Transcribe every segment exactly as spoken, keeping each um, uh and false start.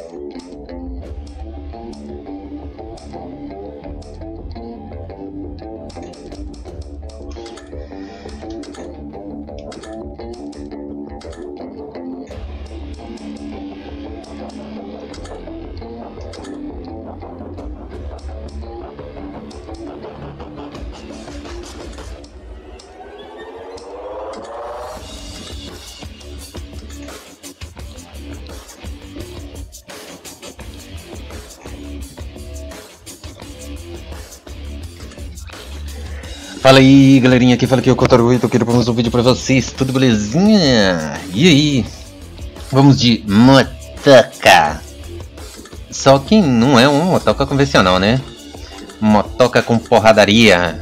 Fala aí galerinha, aqui fala aqui é o Kotaro e tô aqui para mais um vídeo pra vocês, tudo belezinha? E aí? Vamos de motoca. Só que não é uma motoca convencional, né? Motoca com porradaria.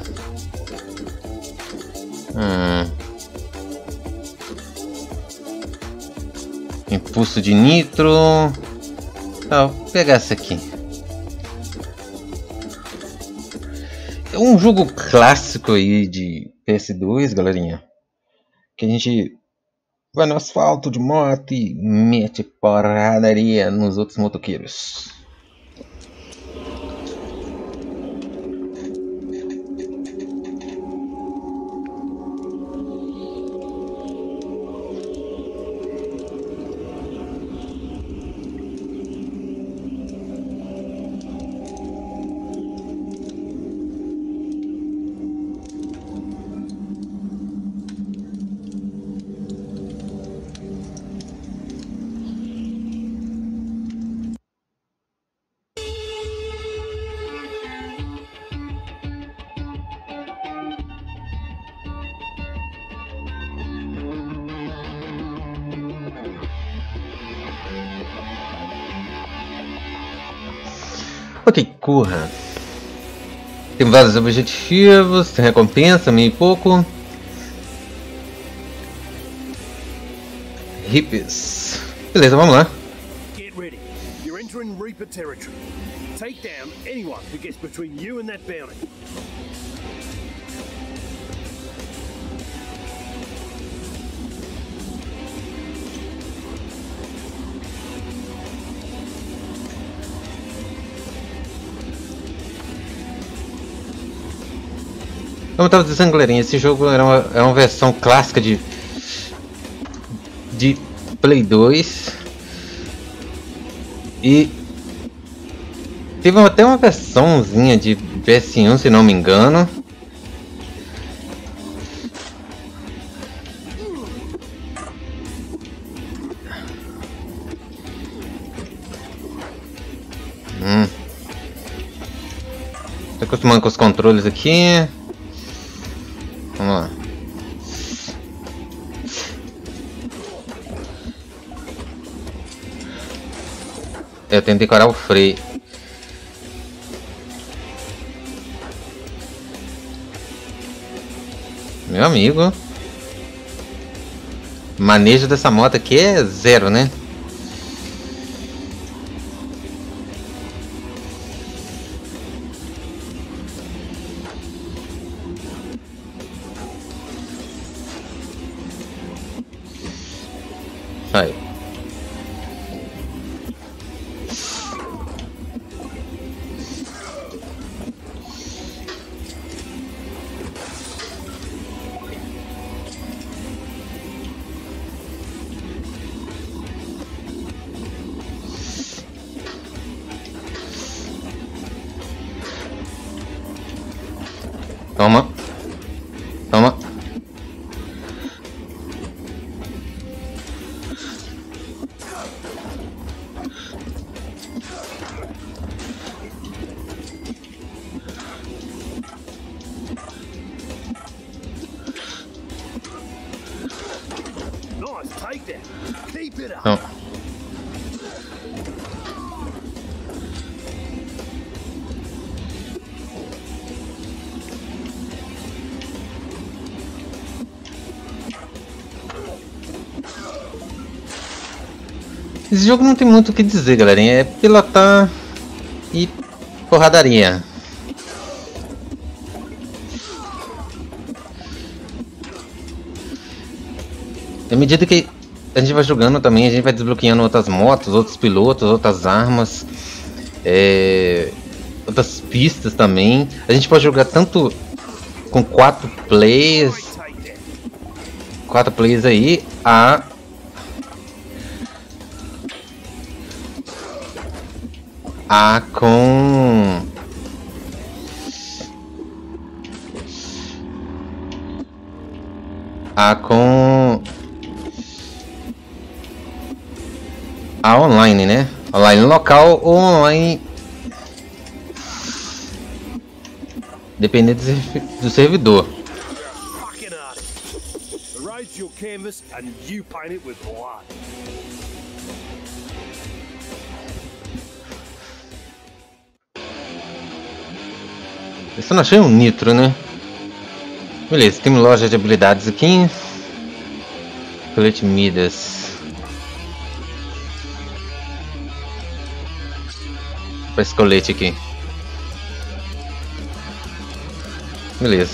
Hum. Impulso de nitro. Tá, vou pegar essa aqui. É um jogo clássico aí de P S dois, galerinha. Que a gente vai no asfalto de moto e mete porradaria nos outros motoqueiros. Ok, corra. Tem vários objetivos, tem recompensa, meio pouco. Hips. Beleza, vamos lá. Get ready. You're entering Reaper territory. Take down anyone who gets between you and that bounty. Como eu tava dizendo, galerinha, esse jogo era uma, é uma versão clássica de de Play dois e teve até uma versãozinha de P S um, se não me engano. Hum. Tô acostumando com os controles aqui. Vamos lá. Eu tenho que decorar o freio. Meu amigo. Manejo dessa moto aqui é zero, né? Aí. Toma. Toma. Não. Esse jogo não tem muito o que dizer, galerinha. É pilotar e porradaria. À medida que a gente vai jogando também, a gente vai desbloqueando outras motos, outros pilotos, outras armas, é, outras pistas também. A gente pode jogar tanto com quatro players, quatro players aí, a a com a com a online, né? Online local ou online, dependendo do servidor. Eu só não achei um nitro, né? Beleza, tem loja de habilidades aqui. Colete Midas. Para esse colete aqui. Beleza.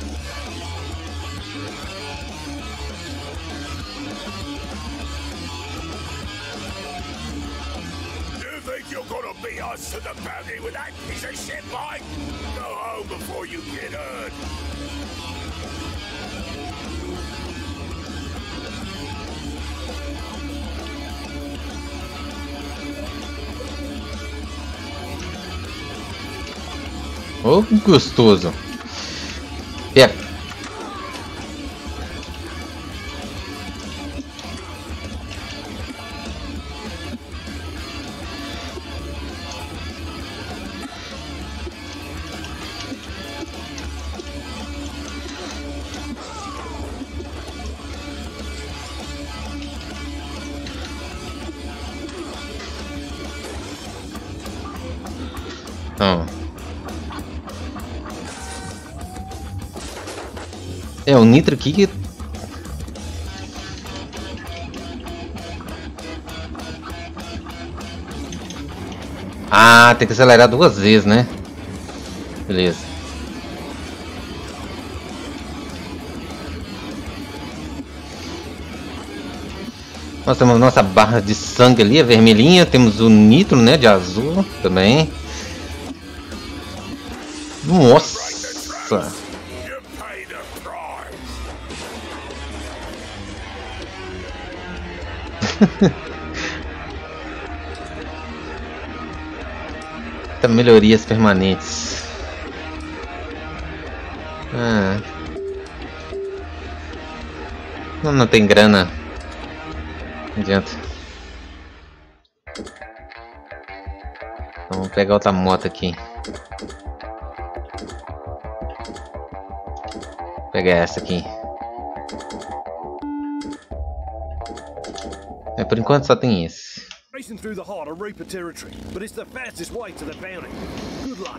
Oh, que gostoso. Pega. Então. É, o nitro aqui que... Ah, tem que acelerar duas vezes, né? Beleza. Nós temos nossa barra de sangue ali, a vermelhinha. Temos o nitro, né, de azul também. Nossa! Melhorias permanentes. Ah. Não, não tem grana. Não adianta. Então, vamos pegar outra moto aqui. Vou pegar essa aqui. É, por enquanto só tem esse. Racing through the heart of Reaper territory, but it's the fastest way to the bounty. Good luck.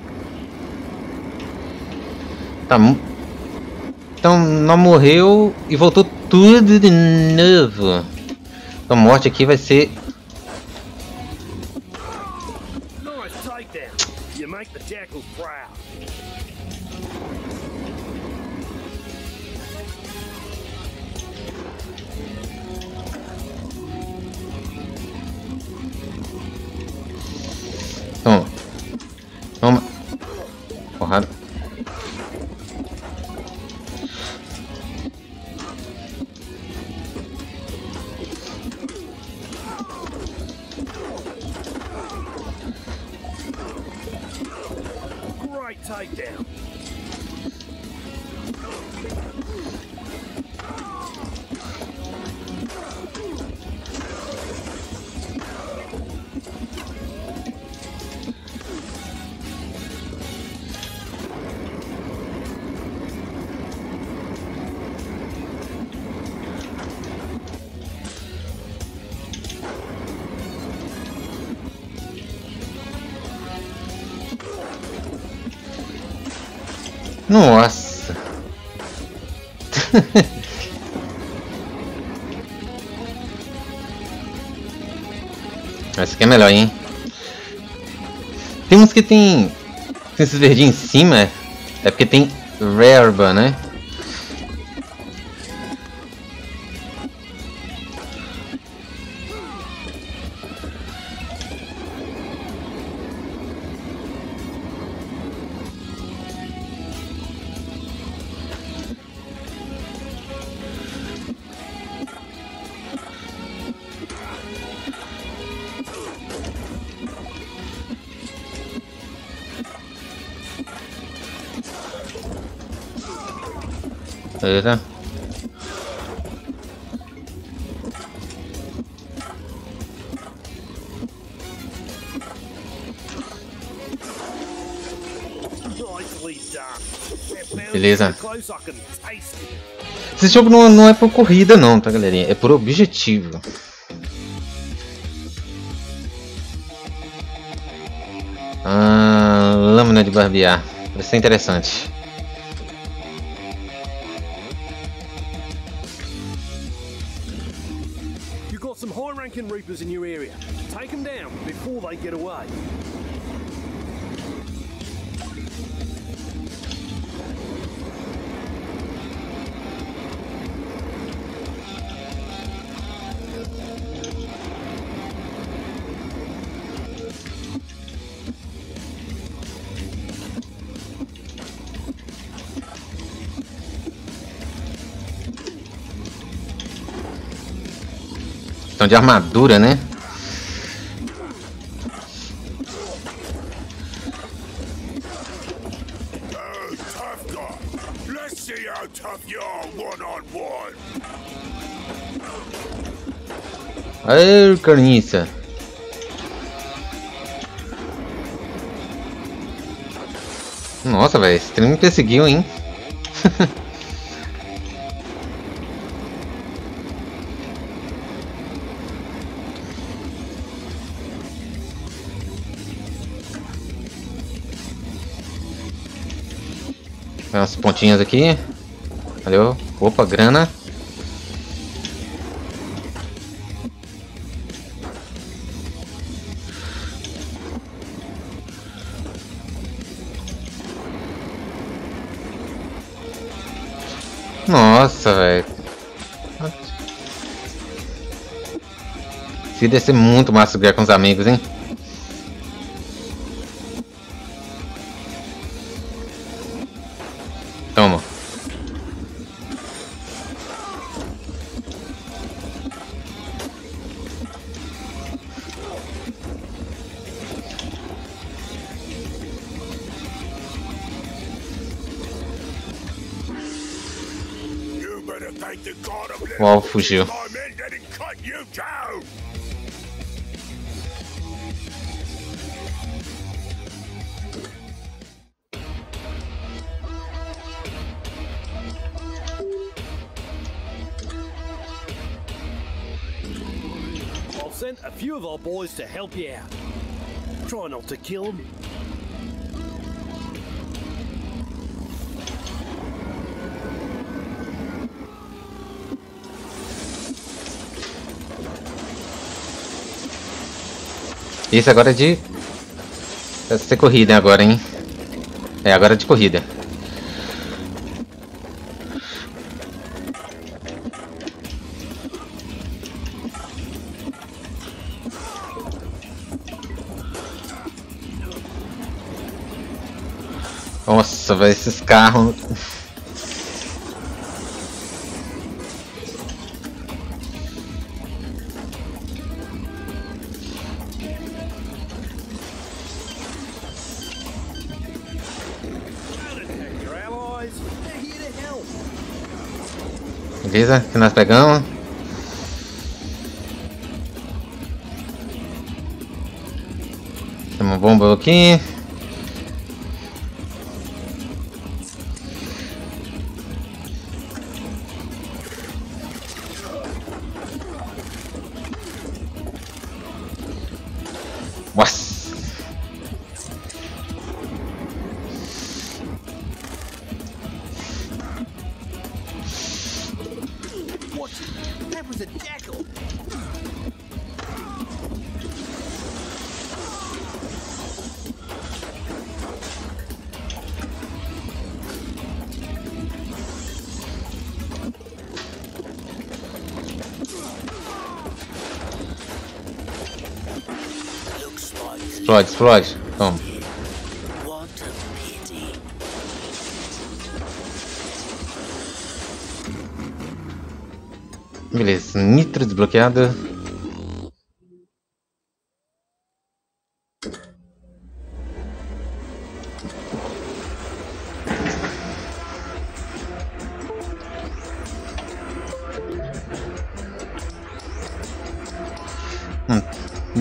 Tá. Então não morreu e voltou tudo de novo. A morte aqui vai ser. Nice takedown. You make the jackals proud. Toma. Toma. Porrada. Great takedown. Nossa. Essa aqui é melhor, hein? Tem uns que tem, tem esses verdinhos em cima. É porque tem Rareba, né? Beleza. Beleza. Esse jogo não, não é por corrida não, tá, galerinha? É por objetivo. Ah, lâmina de barbear. Vai ser interessante. You've got some high-ranking Reapers in your area. Take them down before they get away. Estão de armadura, né? Aê, carniça. Nossa, velho, esse trem me perseguiu, hein? Umas pontinhas aqui. Valeu. Opa, grana. Nossa, velho. Se deve ser muito massa jogar com os amigos, hein? Toma. O alvo fugiu. I've sent a few of our boys to help you out. Try not to kill them. Isso agora é de... Deve ser corrida agora, hein? É, agora é de corrida. Nossa, velho, esses carros... Beleza, que nós pegamos. Tem uma bomba aqui. Nossa. Explode, explode. Toma. Beleza, nitro desbloqueado.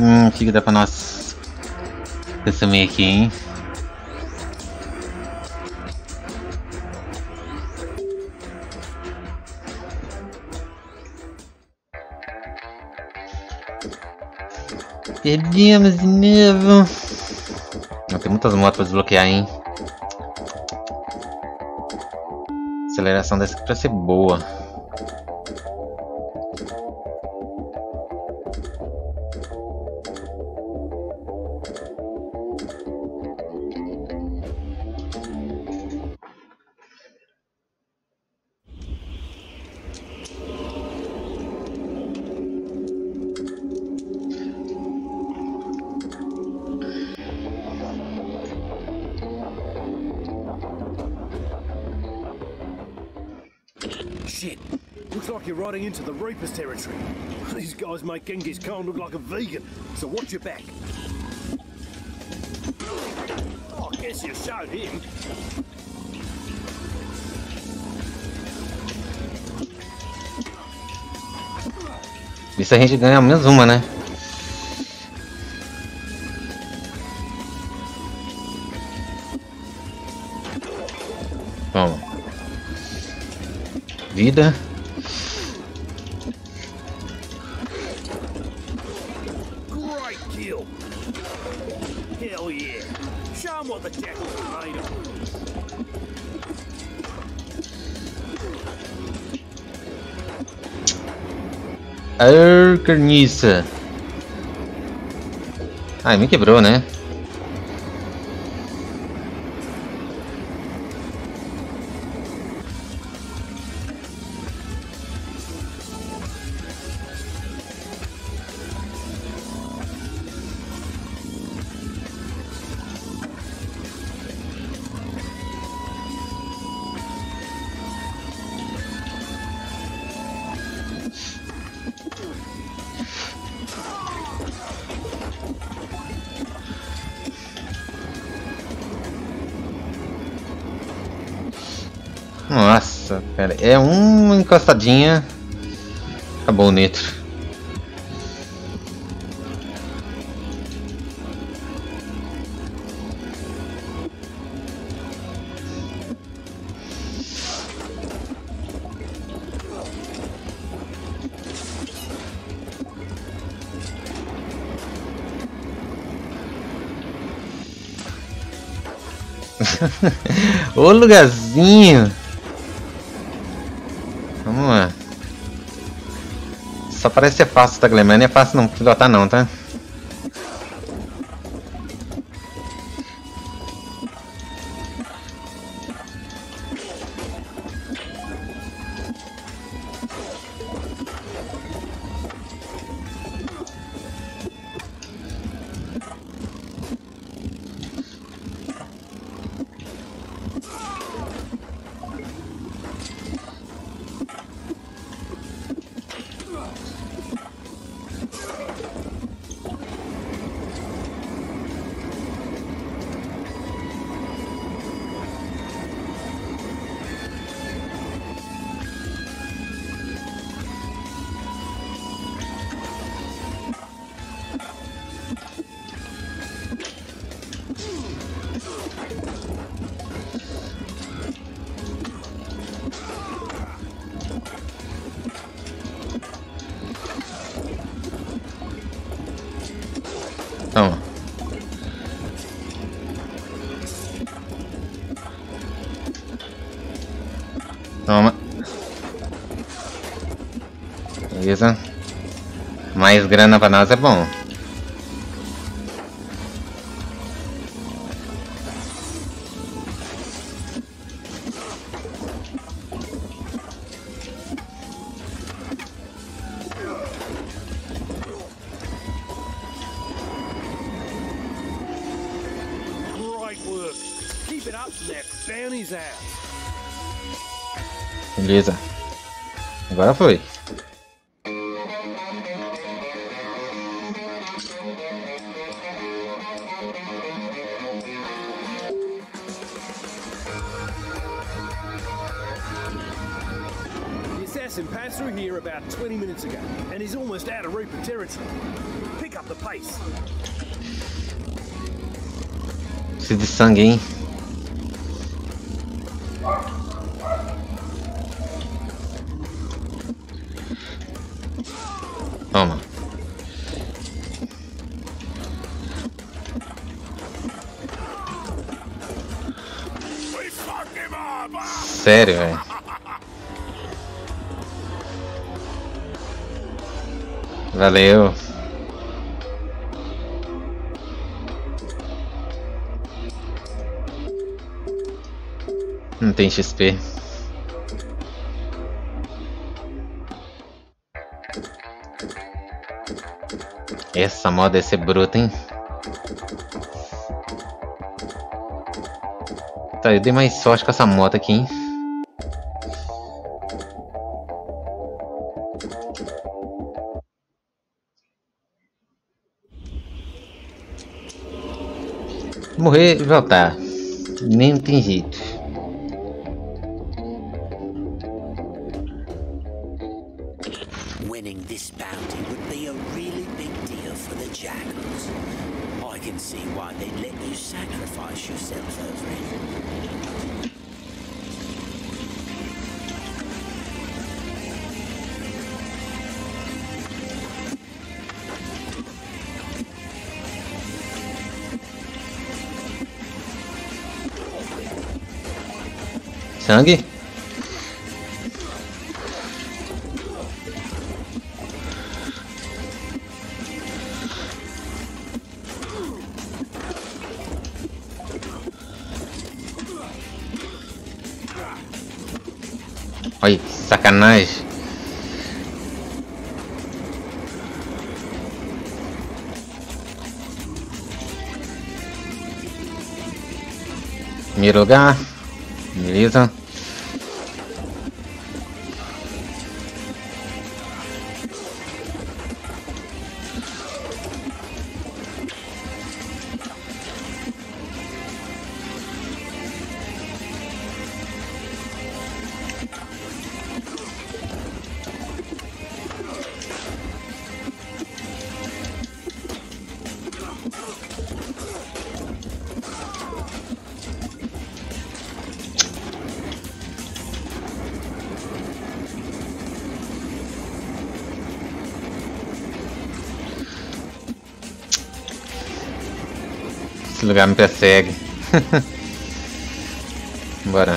Hum, o que, que dá pra nós resumir aqui, hein? Perdemos de novo. Não, tem muitas motos pra desbloquear, hein? A aceleração dessa aqui pra ser boa. Shit. Looks like you're riding into the Reaper's territory. These guys make Genghis Khan look like a vegan, so watch your back. Oh, I guess you showed him. Isso a gente ganha ao menos uma, né? Toma. Vida. Great kill. Hell yeah. Show 'em what the jackals are made of. Ar, carniça. Ai, me quebrou, né? Nossa, cara, é uma encostadinha. Acabou o nitro. Ô lugarzinho. Vamos lá. Só parece ser fácil, tá, Guilherme? Não é fácil não pilotar não, tá? Toma. Toma. Beleza. Mais grana pra nós é bom. Beleza. Agora foi. assassin passed through here about twenty minutes ago, and he's almost out of Reaper territory. Pick up the pace. Preciso de sangue, hein? Toma. Sério, velho. Valeu. Não tem X P. Essa moda deve ser bruta, hein? Tá, eu dei mais sorte com essa moto aqui, hein? Morrer e voltar. Nem tem jeito. Winning this bounty would be a really big deal for the Jackals. I can see why they'd let you sacrifice yourself over it. Sangue? Olha, sacanagem. Primeiro lugar. Beleza. Esse lugar me persegue. Bora.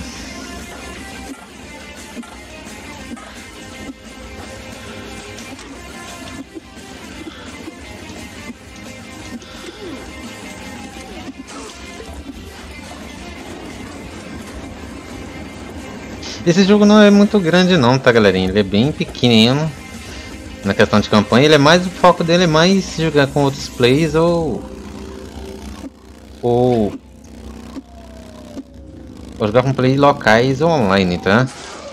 Esse jogo não é muito grande não, tá, galerinha? Ele é bem pequenino. Na questão de campanha, ele é mais, o foco dele é mais jogar com outros players ou ou, ou jogar com play locais ou online, tá?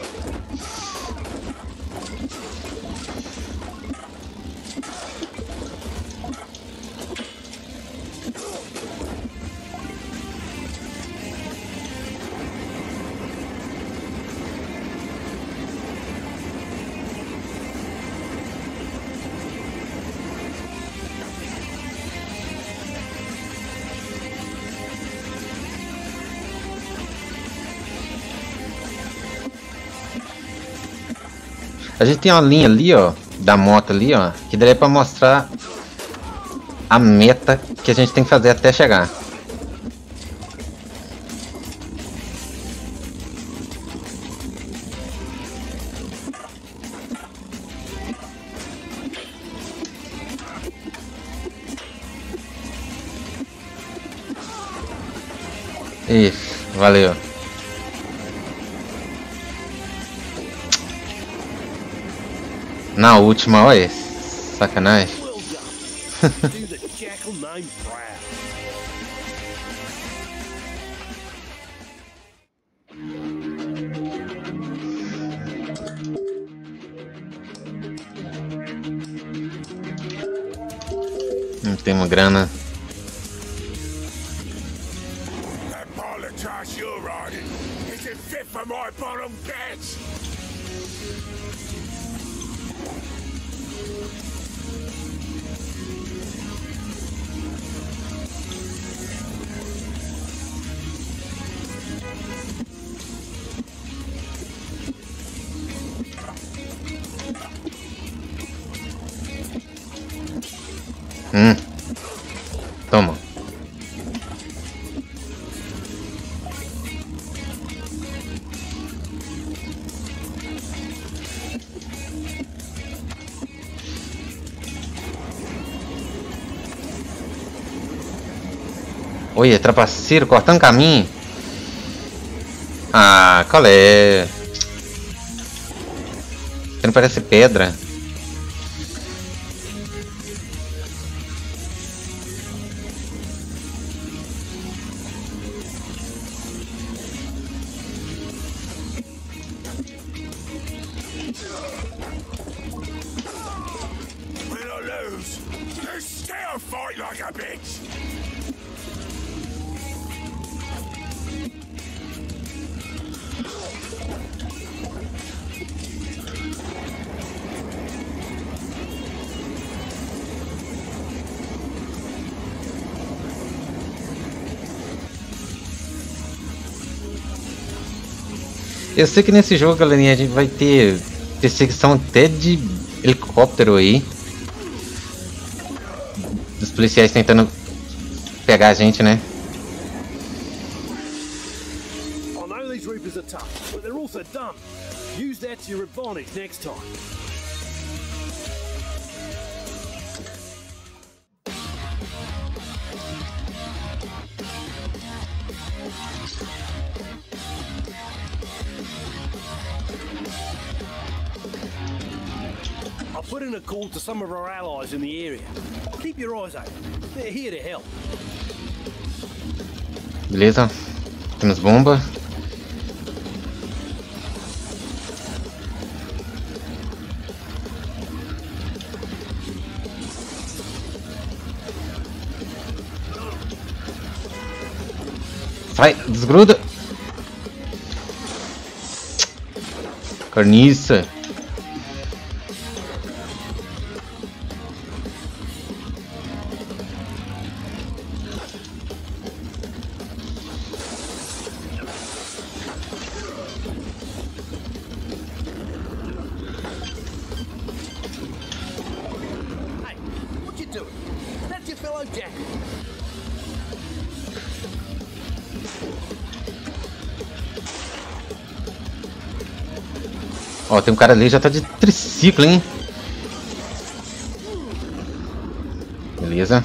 A gente tem uma linha ali, ó, da moto ali, ó, que daria pra mostrar a meta que a gente tem que fazer até chegar. Isso, valeu. Na última, olha, sacanagem. Não temos grana. Hum. Toma. Oi, trapaceiro cortando caminho. Ah, qual é? Você não parece pedra. Eu sei que nesse jogo, galerinha, a gente vai ter perseguição até de helicóptero aí. Dos policiais tentando pegar a gente, né? I know these Reapers are tough, but they're also dumb. Use that to your advantage next time. I'll put in a call to some of our allies in the area. Keep your eyes open. They're here to help. Beleza. Temos bomba. Sai, desgruda. Carniça. Ó, tem um cara ali já tá de triciclo, hein? Beleza.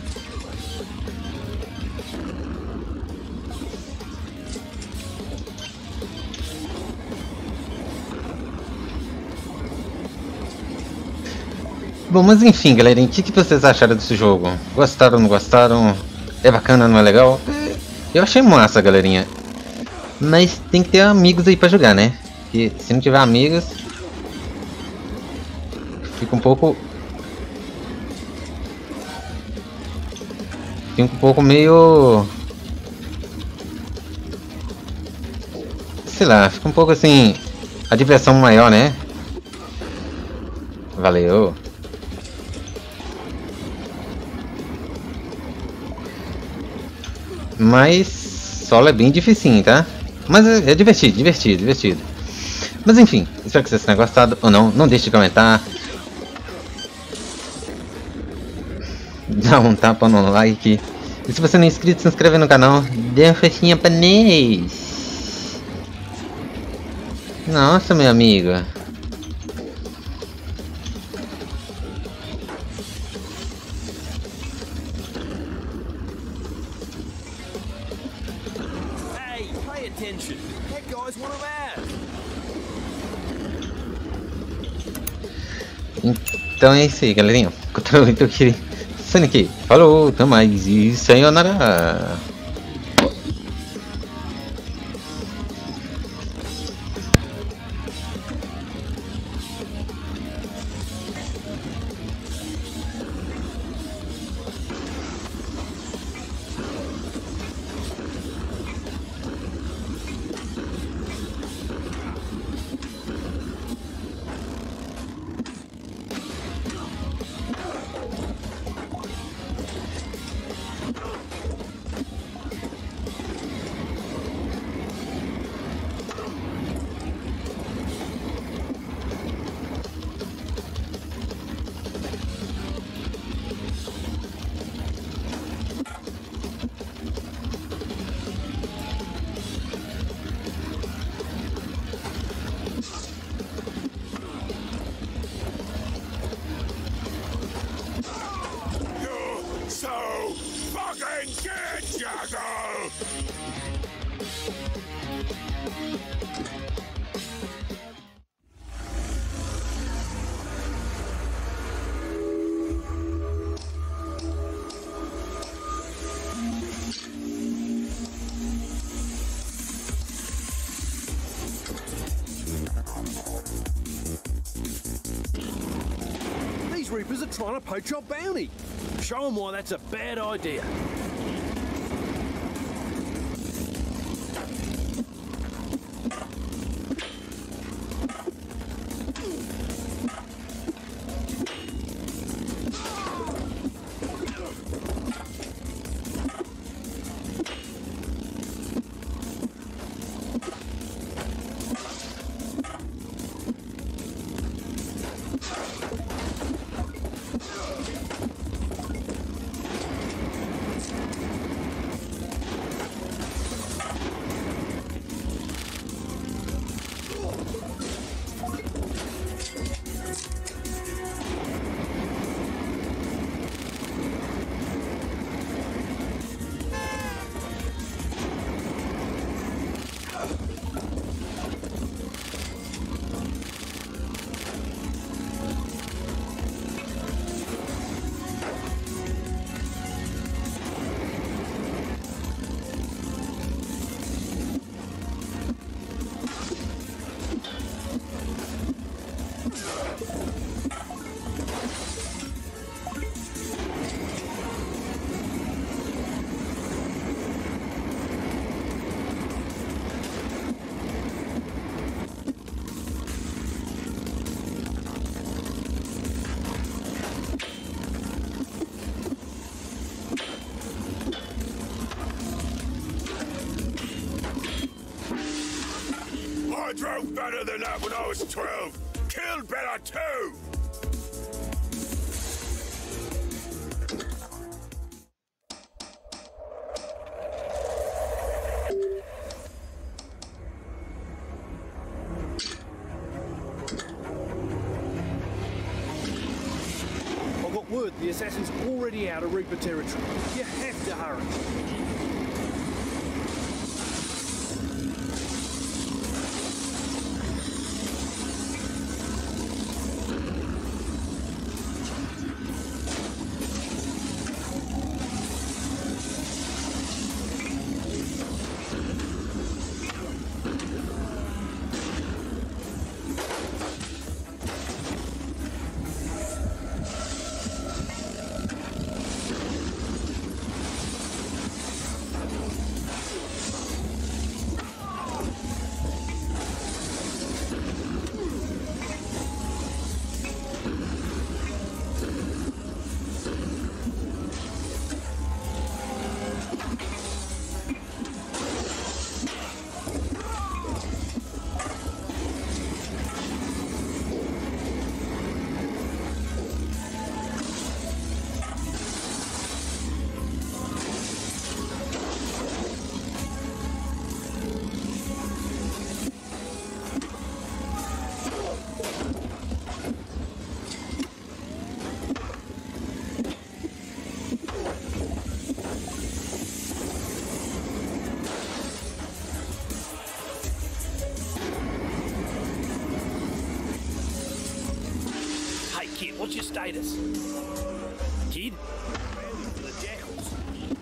Bom, mas enfim, galerinha, o que, que vocês acharam desse jogo? Gostaram ou não gostaram? É bacana, não é legal? Eu achei massa, galerinha. Mas tem que ter amigos aí pra jogar, né? Porque se não tiver amigos, fica um pouco... Fica um pouco meio... Sei lá, fica um pouco assim... A diversão maior, né? Valeu! Mas solo é bem dificinho, tá? Mas é, é divertido, divertido, divertido. Mas enfim, espero que vocês tenham gostado ou não. Não deixe de comentar. Dá um tapa no like. E se você não é inscrito, se inscreve no canal. Dê uma festinha pra nós. Nossa, meu amigo. Então é isso aí, galerinha. Controle aqui. Sonic, falou, até mais e sayonara. These Reapers are trying to poach our bounty. Show them why that's a bad idea. I drove better than that when I was twelve. Killed better too. I've got word the assassin's already out of Reaper territory. You have to hurry. Kid, what's your status? Kid? Bounty for the jackals.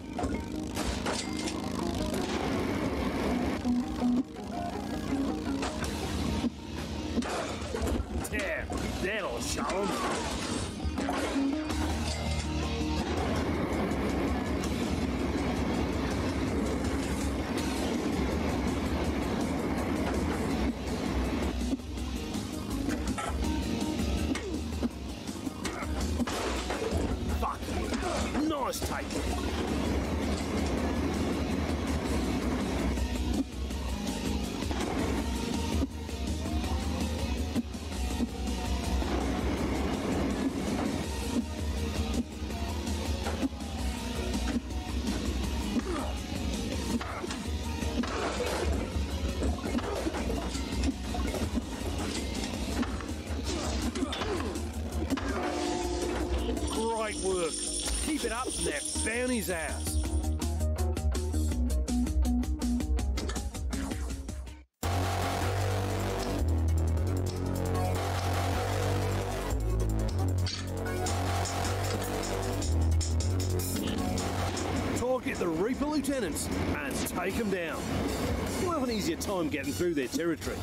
Damn, that'll show 'em. Nice take. Great work. Keep it up and that bounty's ours. the Reaper lieutenants and take them down. You'll have an easier time getting through their territory.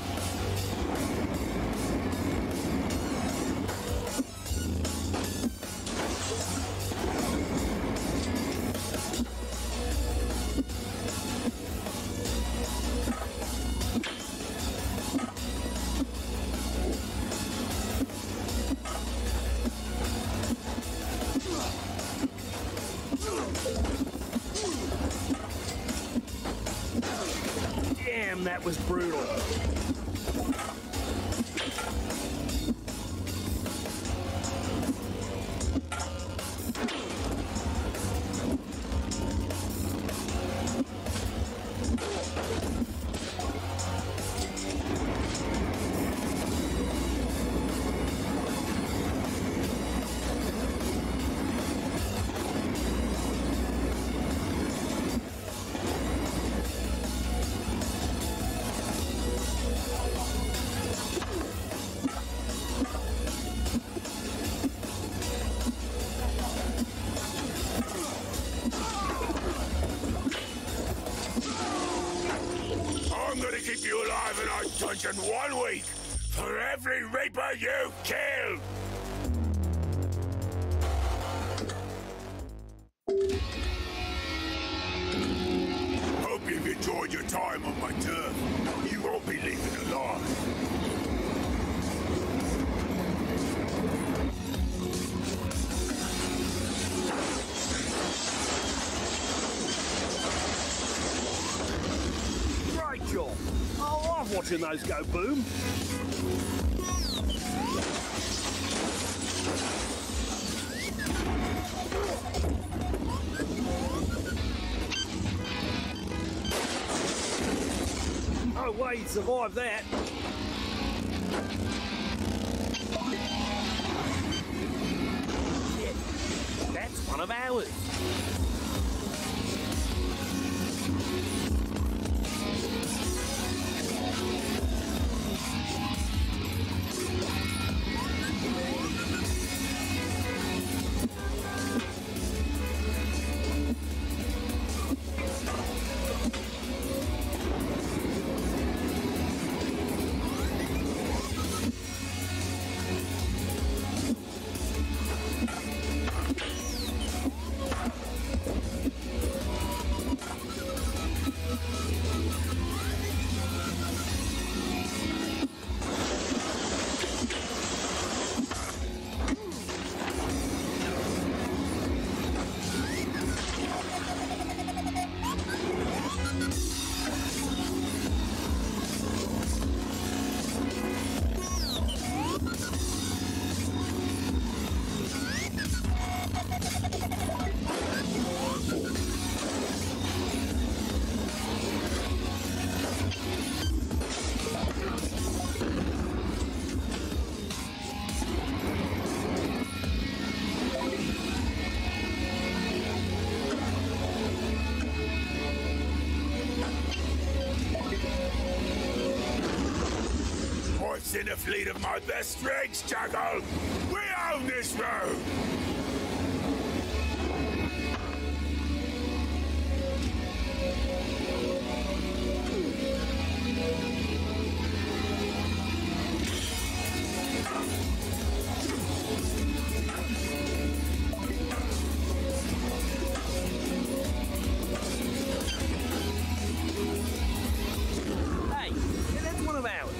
Damn, that was brutal. I'm gonna keep you alive in our dungeon one week for every Reaper you kill! Hope you've enjoyed your time on my turf. You won't be leaving alive. Great job. I love watching those go boom. No way he'd survive that. Yeah, that's one of ours. In a fleet of my best rigs, Jackal! We own this road! Hey, yeah, that's one of ours.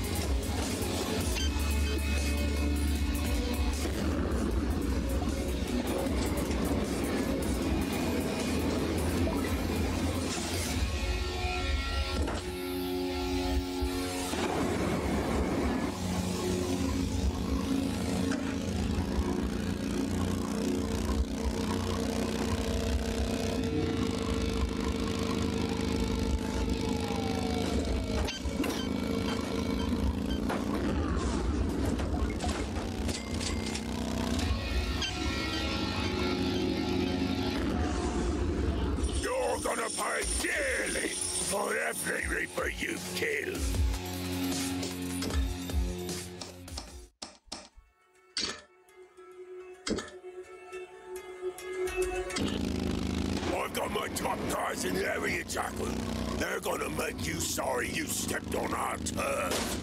Gonna pay dearly for every Reaper you kill. I've got my top guys in the area, Jackal. They're gonna make you sorry you stepped on our turf.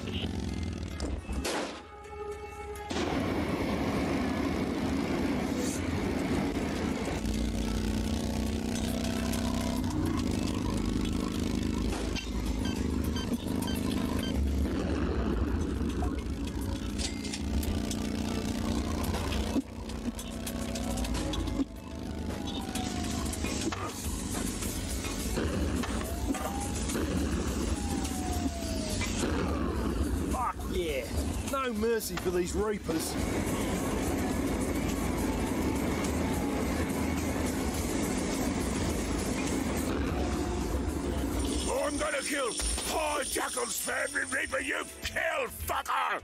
Yeah, no mercy for these reapers. I'm gonna kill poor Jackal's family reaper, you kill fucker!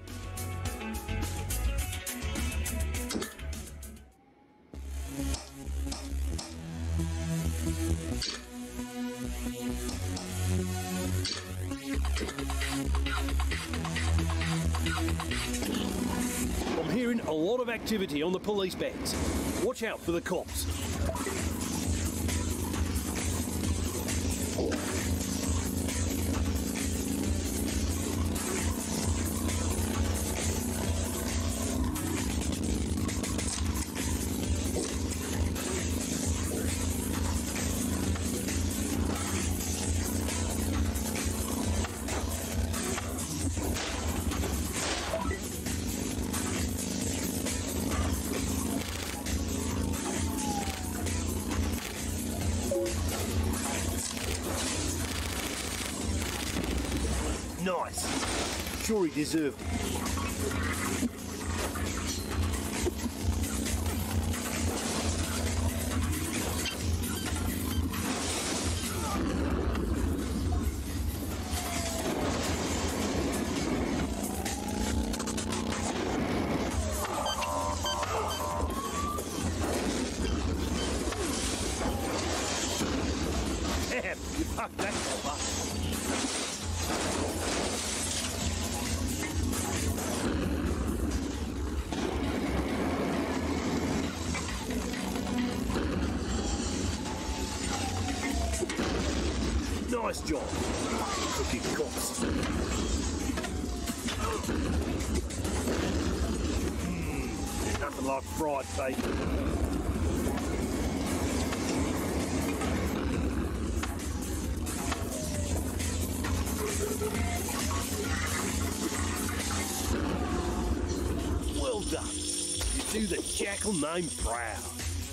I'm hearing a lot of activity on the police bands. Watch out for the cops. Nice. Sure he deserved it. Damn, you fucked that cop up. Nice job. Cookie cops. Mm, nothing like fried bacon. Well done. You do the Jackal name proud.